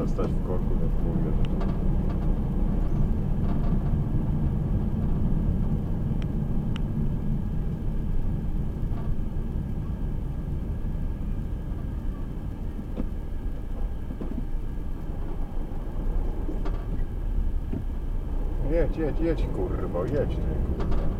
trzeba stać w korku na pół jeden. Jedź, kurwa, jedź ty, kurwa.